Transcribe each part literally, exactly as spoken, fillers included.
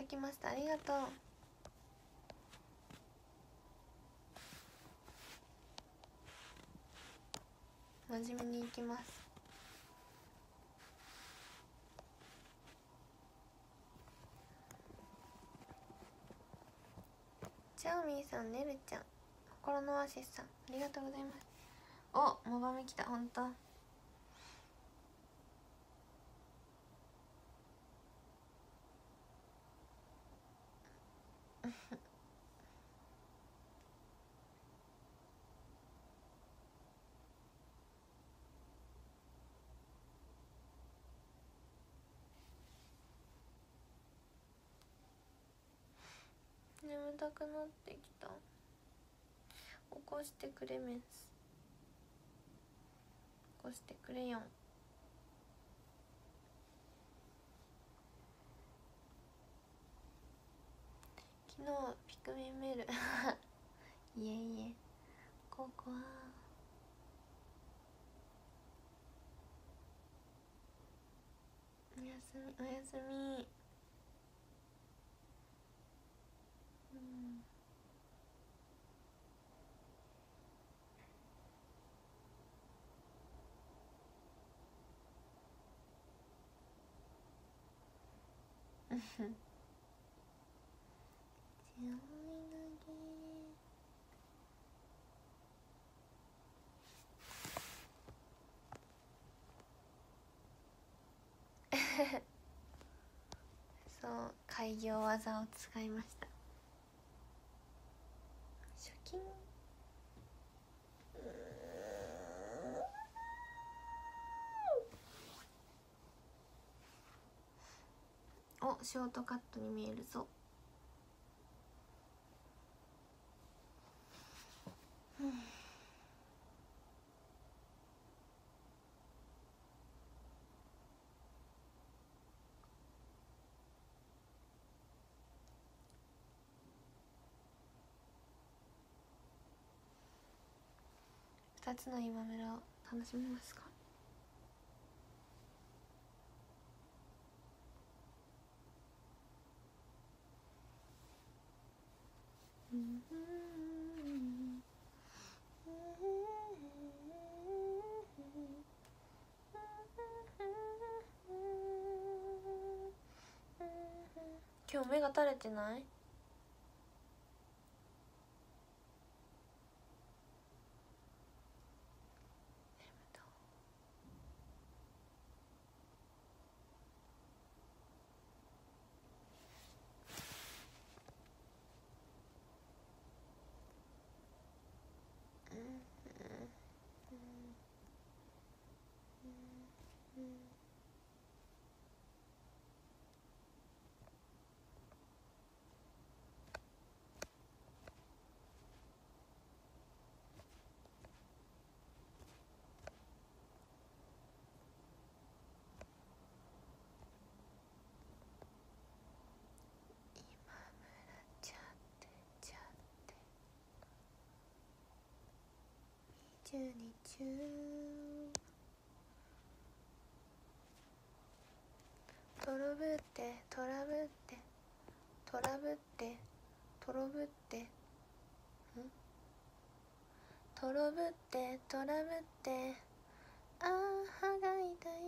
咲きました。ありがとう。真面目にいきます。チャオミーさん、ねるちゃん、心のオアシスさん、ありがとうございます。お、モバメ来た。ほんと眠たくなってきた。起こしてくれメンス。起こしてくれよん。昨日ピクミンメールいえいえ、ここはおやすみおやすみ。うんそう開業技を使いました。初金お、ショートカットに見えるぞ。うん二つの今村を楽しみますか。うん今日目が垂れてない？ちゃってちゃってにじゅうに中トロブってトラブってトラブってトロブってんトロブってトラブってあー歯が痛い。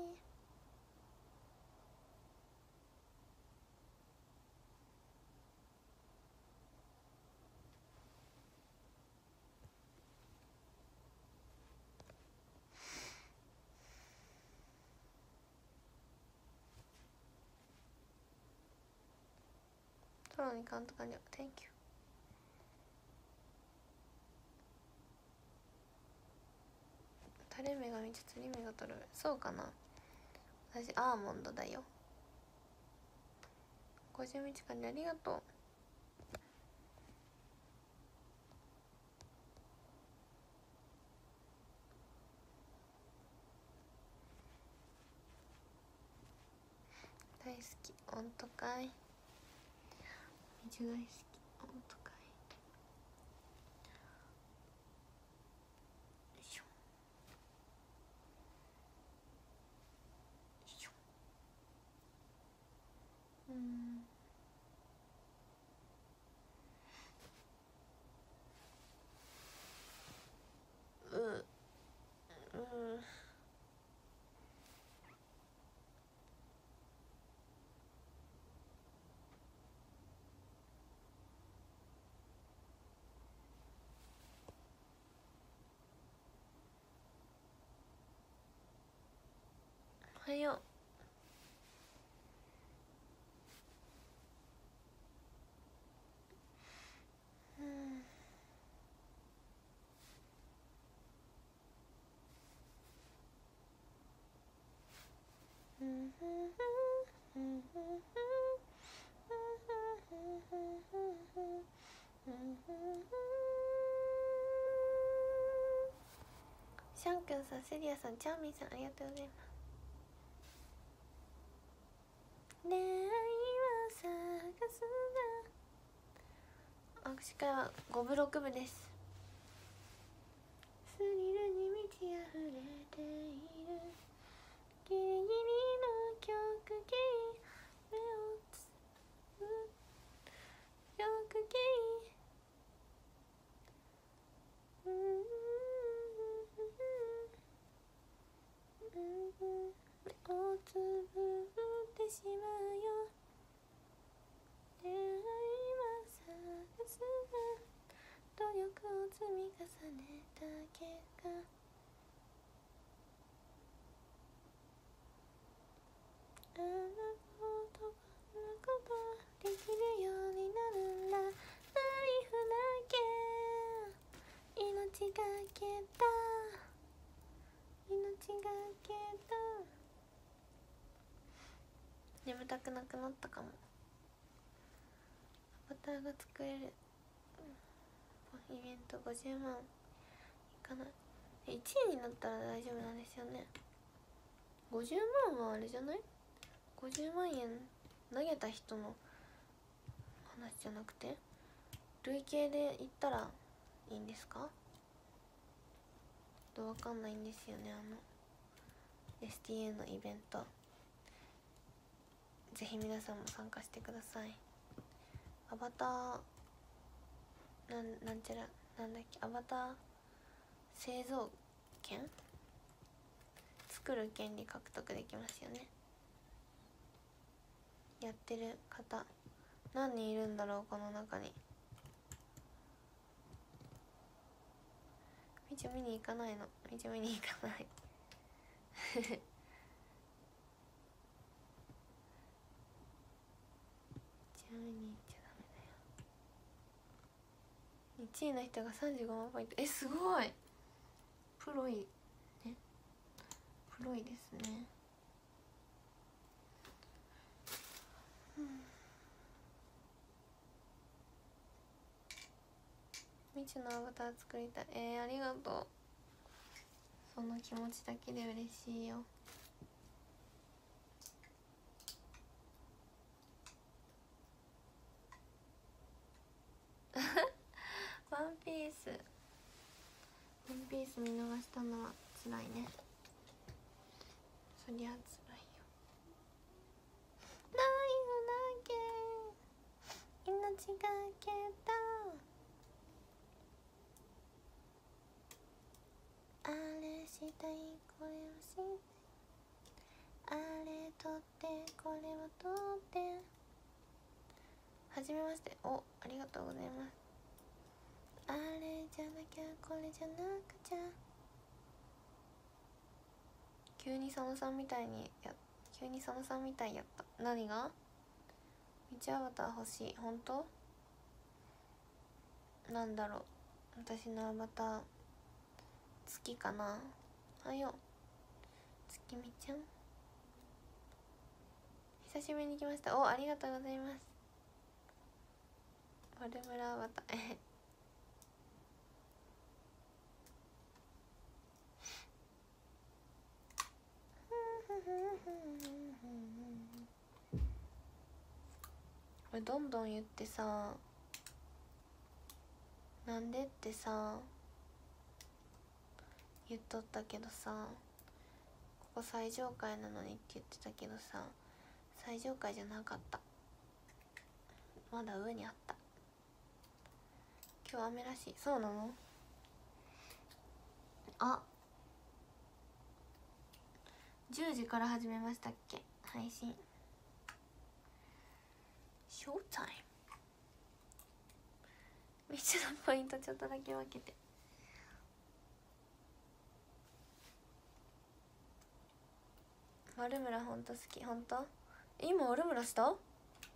トロにカウント完了。 Thank you。 垂れ目が見て釣り目が取る。そうかな。私アーモンドだよ。ごじゅうみちかんでありがとう。大好き音とかい。めっちゃ大好き音とかい。よいしょよいしょ。うんシャンくんさん、セリアさん、チャーミンさん、ありがとうございます。恋愛は探すな。握手会はごぶろくぶです。スリルに満ち溢れているギリギリの曲芸目をつぶ曲芸うん目をつぶってしまうよ。恋愛は探すな。努力を積み重ねた結果、あんなことこんなことできるようになるんだ。ナイフだけ命がけた命がけた。眠たくなくなったかも。アバターが作れるイベントごじゅうまんいかない。いちいになったら大丈夫なんですよね。ごじゅうまんはあれじゃない？ごじゅうまんえん投げた人の話じゃなくて、累計で言ったらいいんですか？ちょっとわかんないんですよね。あの エスティーユー のイベント、ぜひ皆さんも参加してください。アバターなん、なんちゃらなんだっけ、アバター製造権作る権利獲得できますよね。やってる方何人いるんだろう、この中に。みち見に行かないの。みち見に行かないちなみに言っちゃダメだよ。いちいの人がさんじゅうごまんポイント。え、すごい。プロいね。プロいですね。みちのアバター作りたい。えー、ありがとう。その気持ちだけで嬉しいよ。ワンピースワンピース見逃したのはつらいね。そりゃつらいよ。ナイフだけ命がけた。あれしたいこれをしたい、あれ取ってこれを取って。はじめまして。お、ありがとうございます。あれじゃなきゃこれじゃなくちゃ。急に佐野さんみたいにや急に佐野さんみたいやった。何が？道アバター欲しい。本当？なんだろう、私のアバター月かな。はよ月見ちゃん、久しぶりに来ました。お、ありがとうございます。丸村アバターえこれどんどん言ってさ、なんでってさ言っとったけどさ、ここ最上階なのにって言ってたけどさ、最上階じゃなかった。まだ上にあった。今日雨らしい。そうなの？あ、じゅうじから始めましたっけ配信。ショータイム。みちのポイントちょっとだけ分けて。丸村ほんと好き。ほんと？今丸村した？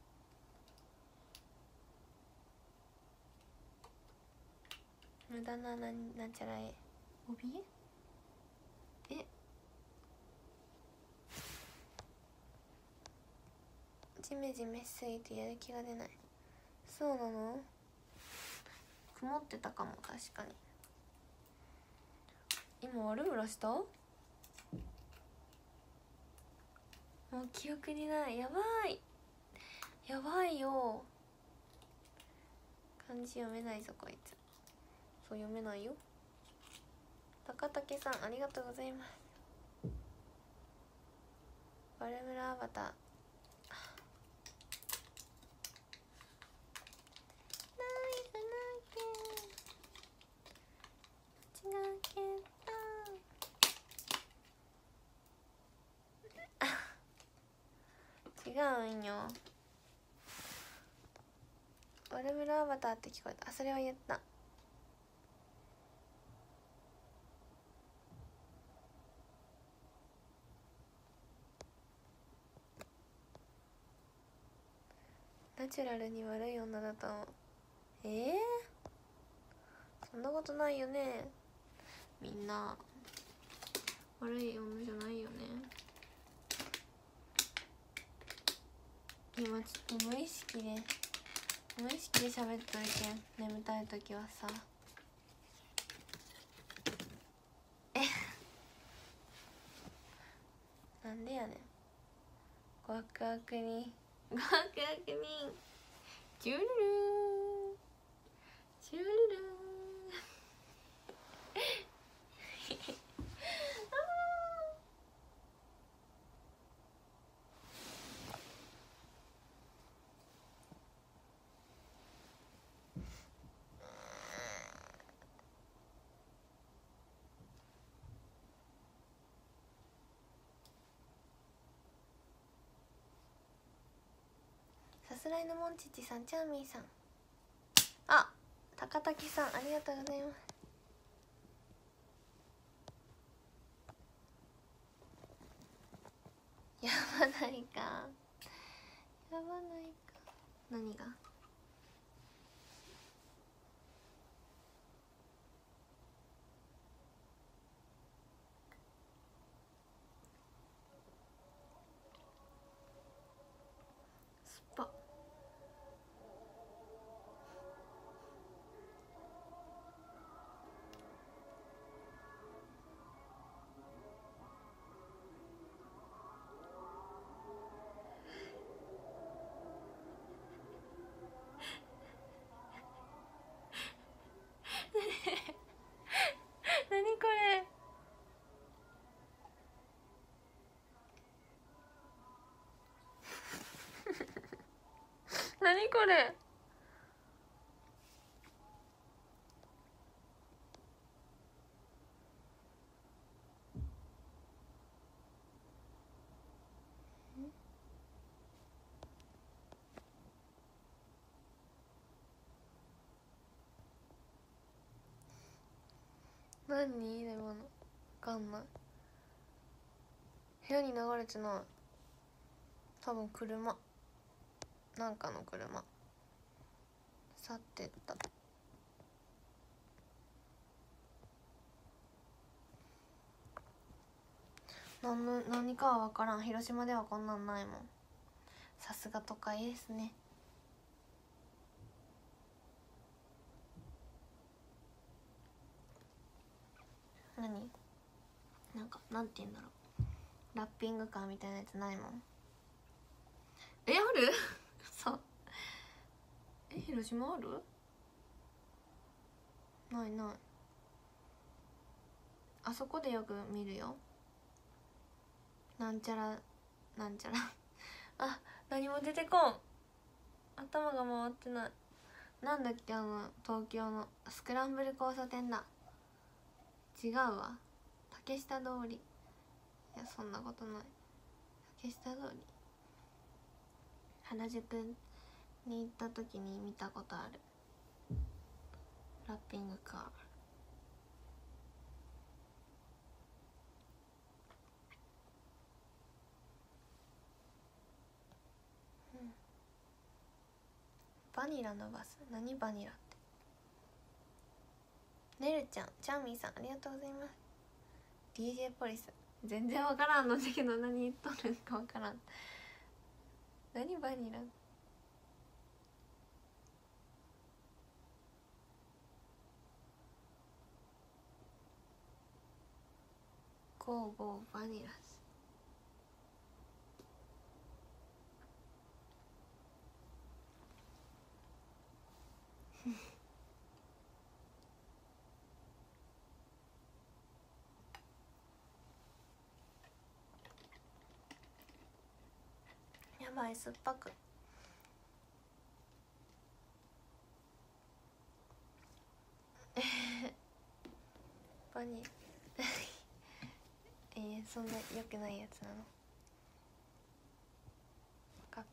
無駄ななんなんちゃらえ帯えジメジメしすぎてやる気が出ない。そうなの？曇ってたかも。確かに今悪ブラした？もう記憶にない。やばいやばいよ。漢字読めないぞこいつ。そう読めないよ。高竹さんありがとうございます。バルムラアバター違うんよ。バルムラアバターって聞こえた。あ、それは言った。ナチュラルに悪い女だと思う。えー、そんなことないよね。みんな悪い女じゃないよね。今ちょっと無意識で無意識で喋っとるけん、眠たい時はさ。えなんでやねん。ワクワクにワクワクにチュルルーチュルルーさすらいのモンチッチさん、チャーミーさん、あ、高滝さんありがとうございます。やばないかやばないか。何が？スパ何これ何これ何でもわかんない。部屋に流れてない。多分車、なんかの車去ってった。何の何かは分からん。広島ではこんなんないもん。さすが都会ですね。何なんかなんて言うんだろう、ラッピングカーみたいなやつないもん。え、あるそうえ、広島ある？ないない。あそこでよく見るよ。なんちゃらなんちゃらあ、何も出てこん。頭が回ってない。なんだっけ、あの東京のスクランブル交差点だ。違うわ、竹下通り。いや、そんなことない。竹下通り、原宿に行った時に見たことあるラッピングカー。うん、バニラのバス。何バニラって。ねるちゃん、チャーミーさんありがとうございます。 ディージェー ポリス全然わからんのだけど何言っとるんかわからん。 何バニラ？ゴーゴーバニラス。やばい、酸っぱくバニラえー、そんな良くないやつなの？分かった。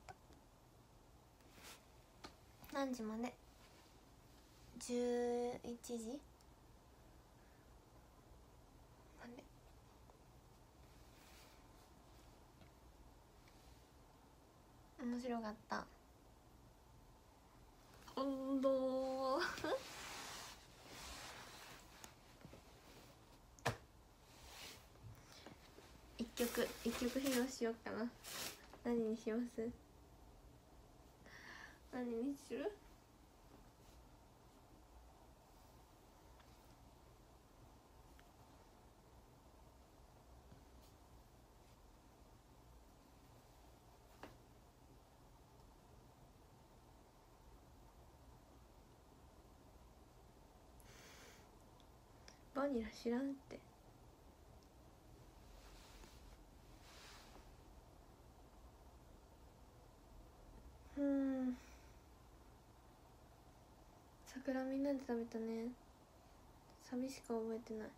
何時まで？じゅういちじまで。面白かった。温度一曲一曲披露しようかな。何にします？何にする？バニラ知らんって。うん、桜みんなで食べたね。サビしか覚えてない。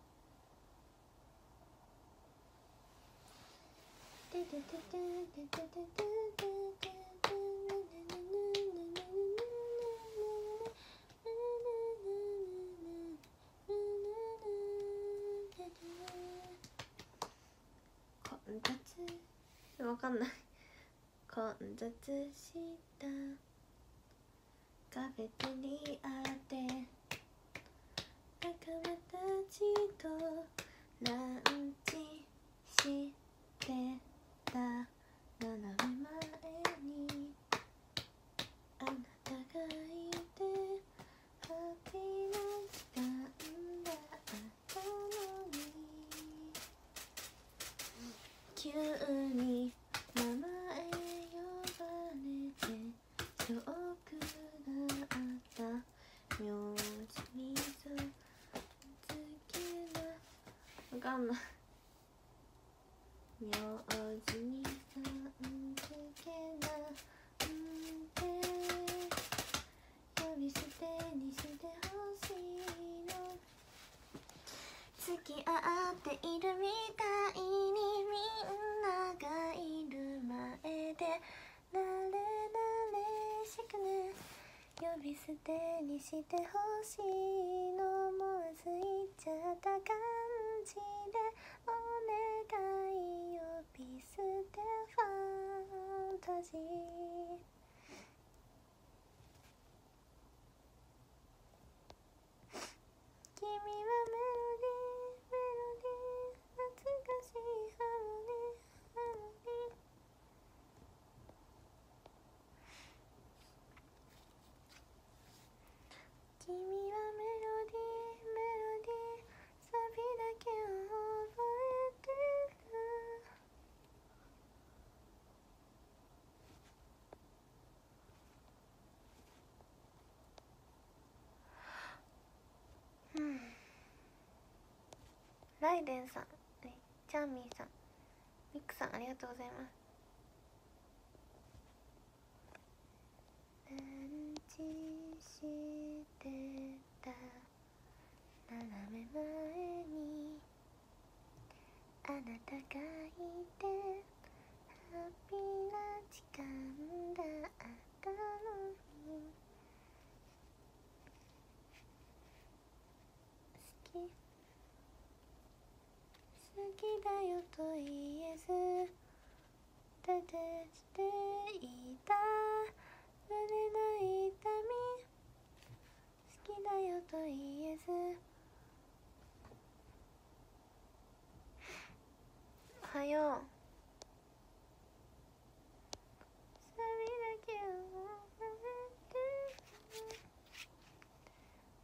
混雑、わかんない。混雑したカフェテリアで仲間たちとランチしてた。斜め前にあなたがいてハッピーな時間があったのに、急に名前呼ばれてショックがあった。名字にさんつけな、わかんない。名字にさんつけなんて呼び捨てにしてほしいの。付き合っているみたいにみんながいる前でなれなれしくね呼び捨てにしてほしいの。思わず言っちゃった感じでお願い呼び捨てファンタジー。君はメロディーメロディー懐かしいハモニーハモニー。君はメロディーメロディーサビだけを覚えてる。うん。ライデンさん、チャーミーさん、ミックさんありがとうございます。ランチしてた斜め前にあなたがいてハッピーな時間があったのに、好き好きだよと言えず手でしていた胸の痛み。好きだよと言えずおはよう。寂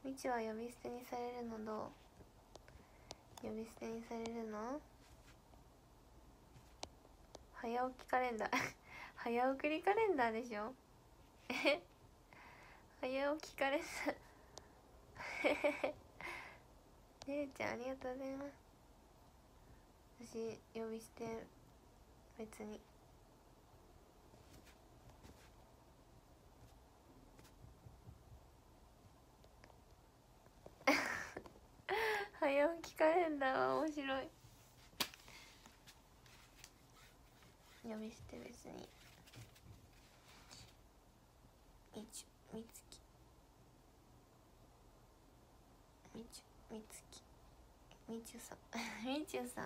みちは呼び捨てにされるのどう？呼び捨てにされるの？早起きカレンダー早送りカレンダーでしょえ早起きカレンダーねるちゃんありがとうございます。私呼び捨て別に早起きカレンダーは面白い。呼び捨て別にみちみつきみちみつきみちゅさんみちゅさん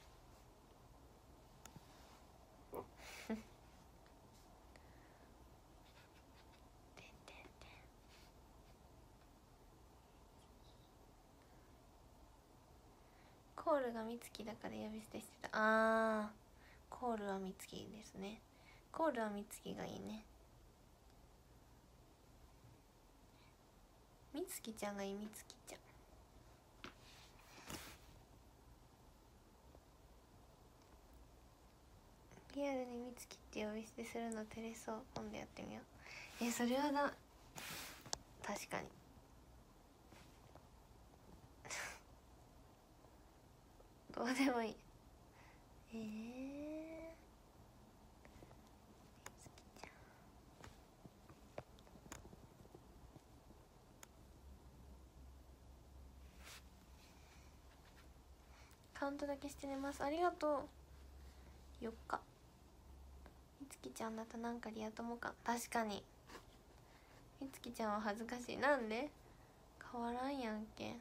コールがみつきだから呼び捨てしてた。あーコールはみつきですね。コールはみつきがいいね。みつきちゃんがいい。みつきちゃんリアルにみつきって呼び捨てするの照れそう。今度やってみよう。えそれはな確かにどうでもいい。えー、カウントだけして寝ます。ありがとう。よっかみつきちゃんだとなんかリア友感。確かにみつきちゃんは恥ずかしい。なんで変わらんやんけ。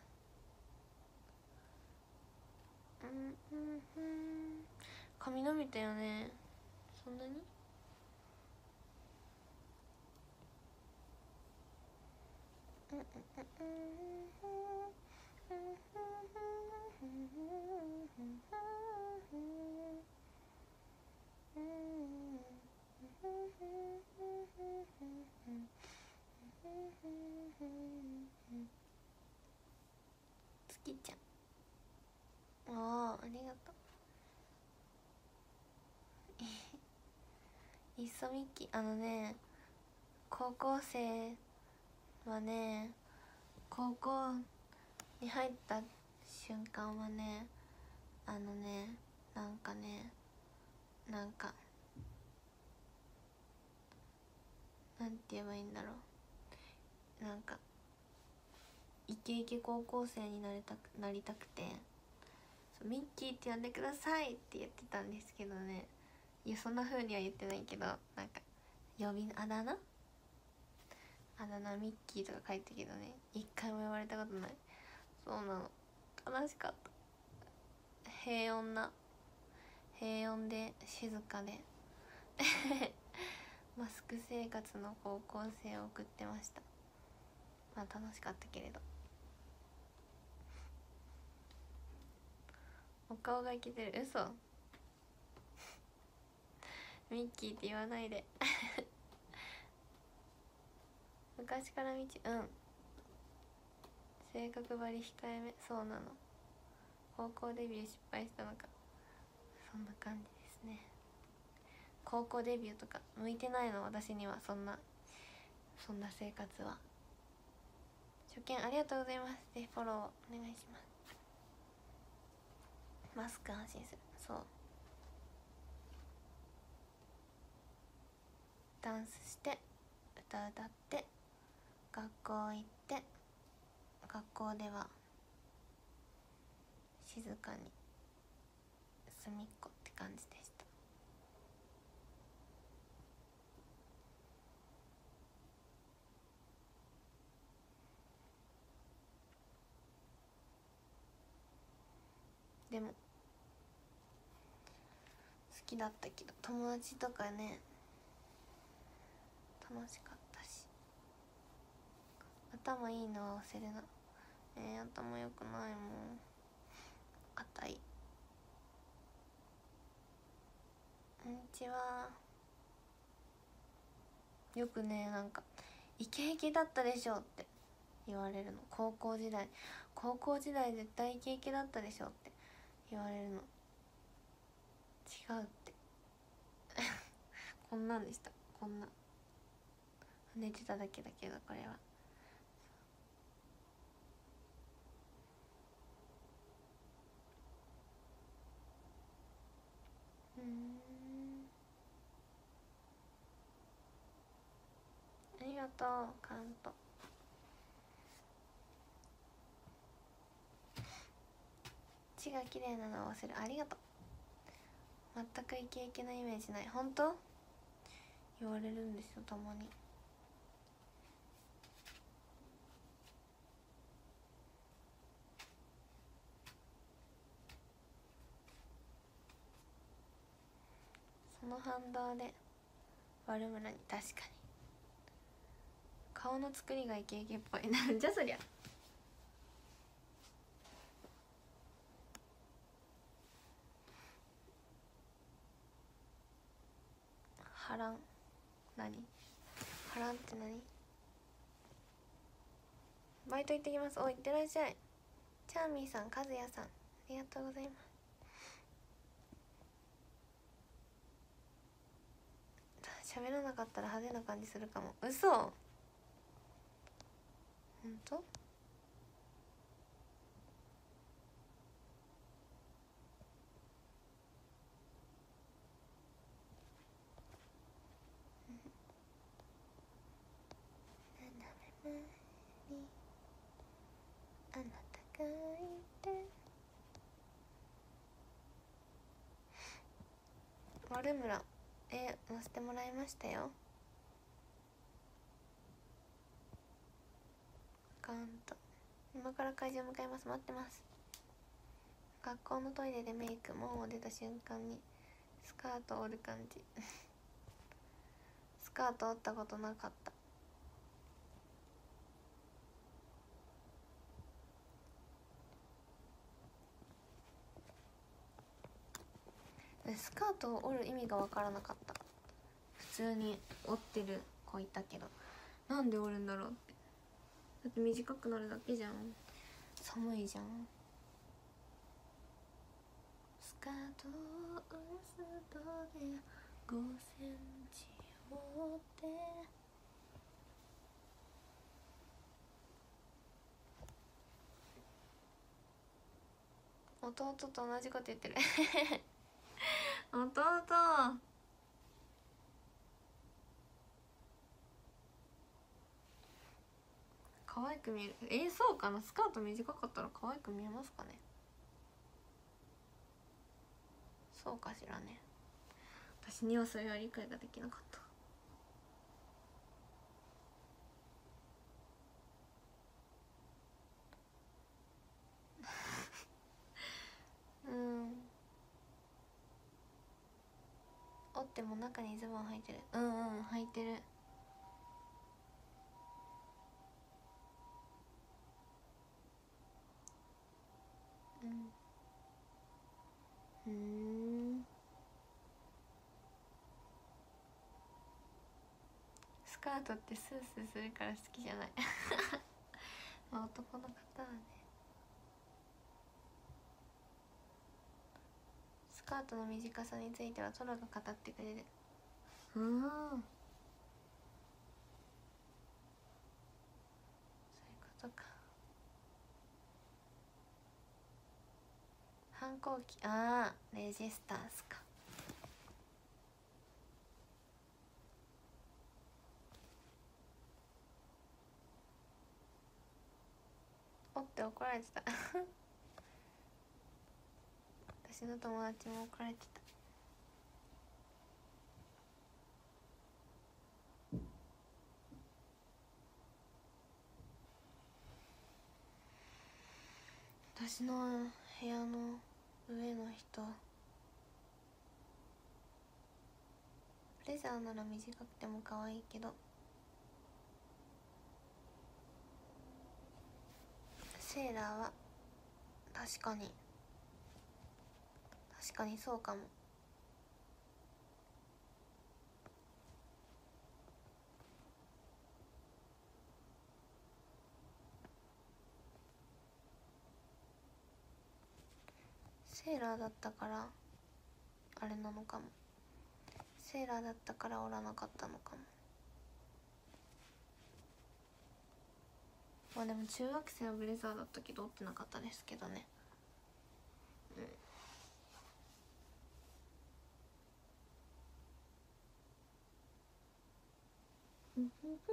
うんうんうん髪伸びたよね。そんなにうんうんうんつきちゃんああありがとういっそミッキーあのね高校生はね高校に入った瞬間はねあのねなんかねなんかなんて言えばいいんだろうなんかイケイケ高校生になりたくなりたくてミッキーって呼んでくださいって言ってたんですけどねいやそんな風には言ってないけどなんか呼びあだ名あだ名ミッキーとか書いたけどね一回も呼ばれたことない。そうなの悲しかった。平穏な平穏で静かでマスク生活の高校生を送ってました。まあ楽しかったけれどお顔がイケてる。嘘ミッキーって言わないで昔からみちうん性格ばり控えめ。そうなの高校デビュー失敗したのかそんな感じですね。高校デビューとか向いてないの私には。そんなそんな生活は。初見ありがとうございます。ぜひフォローお願いします。マスク安心する。そうダンスして歌歌って学校行って学校では静かに隅っこって感じでした。でも好きだったけど友達とかね楽しかったし頭いいのは忘れな。えー、頭良くないもん。あたいこんにちは。よくねなんかイケイケだったでしょって言われるの。高校時代高校時代絶対イケイケだったでしょって言われるの。違うってこんなんでした。こんな寝てただけだけど、これはうーん。ありがとうカウント。血が綺麗なのを忘れる。ありがとう。全くイケイケなイメージない。本当言われるんですよ、たまに。その反動で悪村に確かに顔の作りがイケイケっぽい。なんじゃそりゃ。波乱。何波乱って何？バイト行ってきます。おい、行ってらっしゃい。チャーミーさん、カズヤさん、ありがとうございます。喋らなかったら派手な感じするかも。嘘。ほんと？あなたがいて。悪村、え乗せてもらいましたよ。アカウント。今から会場向かいます。待ってます。学校のトイレでメイク、門を出た瞬間にスカートを折る感じスカート折ったことなかった。スカートを折る意味が分からなかった。普通に折ってる子いたけど、なんで折るんだろうって。だって短くなるだけじゃん。寒いじゃん。スカートを折らすとでごセンチ折って弟と同じこと言ってる弟可愛く見える。えー、そうかな。スカート短かったら可愛く見えますかね。そうかしらね。私にはそれは理解ができなかったうん折っても中にズボン履いてる。うんうん履いてる。うんうんスカートってスースーするから好きじゃないまあ男の方はね。スカートの短さについてはトロが語ってくれる。うんそういうことか。反抗期、ああレジスタンスか。折って怒られてた私の友達も怒られてた。私の部屋の上の人ブレザーなら短くても可愛いけどセーラーは確かに確かにそうかも。 セーラーだったからあれなのかも。セーラーだったからおらなかったのかも。まあでも中学生はブレザーだったけど折ってなかったですけどね。うん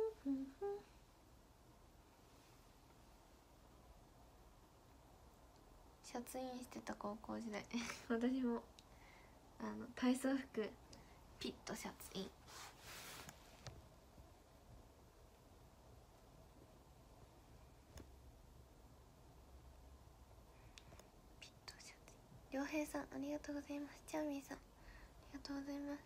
シャツインしてた高校時代私もあの体操服ピッとシャツイン。ピッとシャツイン。りょうへいさんありがとうございます。チャーミーさんありがとうございます。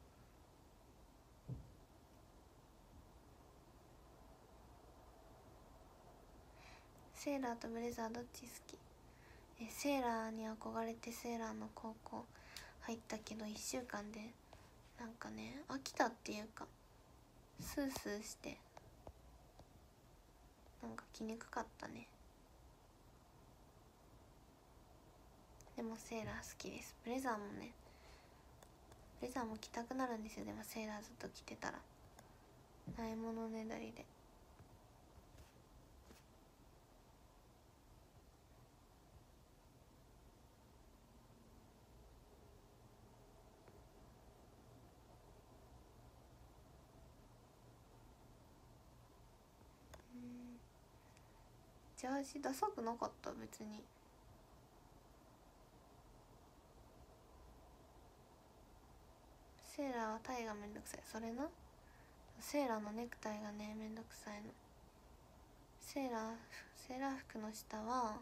セーラーとブレザーどっち好き？えセーラーに憧れてセーラーの高校入ったけどいっしゅうかんでなんかね飽きたっていうかスースーしてなんか着にくかったね。でもセーラー好きです。ブレザーもねブレザーも着たくなるんですよ。でもセーラーずっと着てたらないものねだりで。ジャージダサくなかった別に。セーラーはタイがめんどくさい。それなセーラーのネクタイがねめんどくさいの。セーラーセーラー服の下は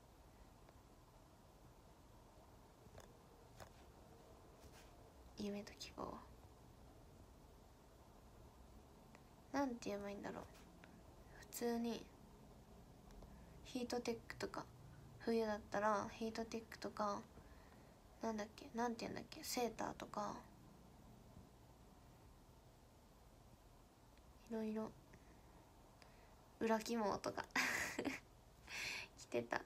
夢と希望なんて言えばいいんだろう。普通にヒートテックとか冬だったらヒートテックとかなんだっけなんて言うんだっけセーターとかいろいろ裏起毛とか着てた。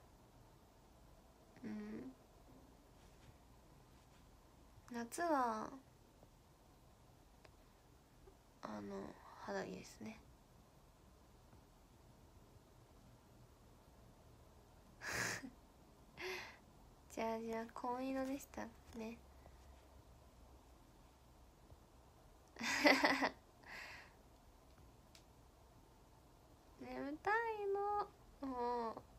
うん夏はあの肌着ですねジャージは紺色でしたね眠たいのもう。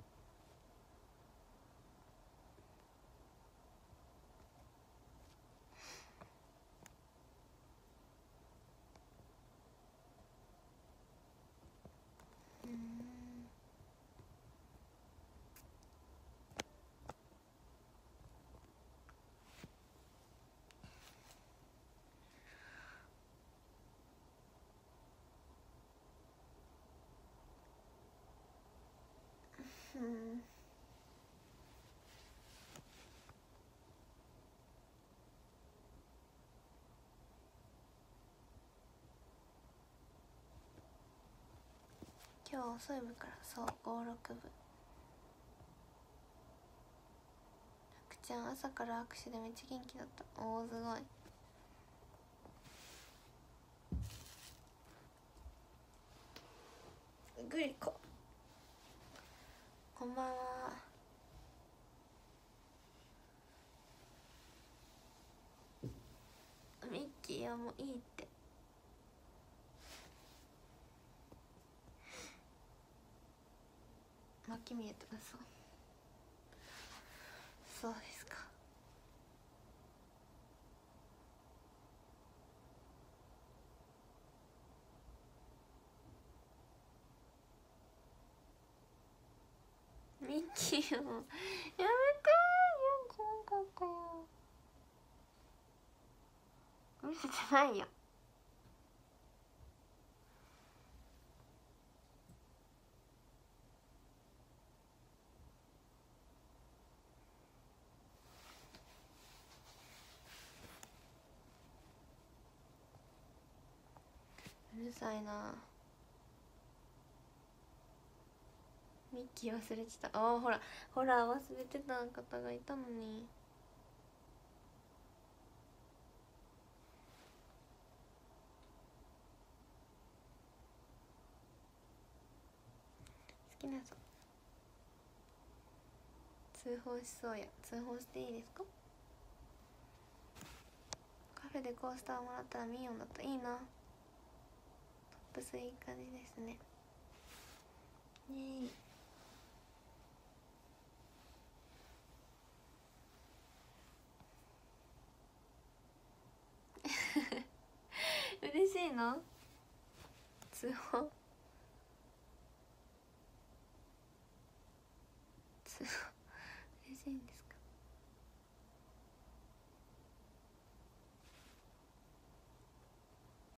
うん今日遅い部からそうごろくぶ。くちゃん朝から握手でめっちゃ元気だった。おおすごい。グリコこんばんは。ミッキーはもういいって巻き見えて嘘。そうですか。ミッキーもやめてー。よくなかったよ。見せてないよ。うるさいな。 ミッキー忘れてた。ああほらほら忘れてた方がいたのに。好きな人通報しそうや。通報していいですか？カフェでコースターもらったらミニオンだった。いいな。トップスいい感じですね。イエーイ。嬉しいの？通報通報